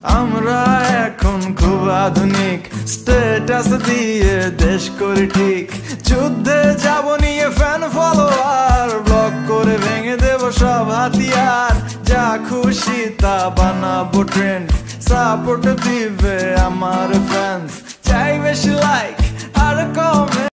আমরা এখন খুব আধুনিক, স্ট্যাটাস দিয়ে দেশ করি ঠিক। যুদ্ধে যাব নিয়ে ফ্যান ফলোয়ার, ব্লক করে ভেঙে দেব সব হাতিয়ার। যা খুশি তা বানাবো ট্রেন্ড, সাপোর্ট দিবে আমার ফ্যান্স। চাই বেশি লাইক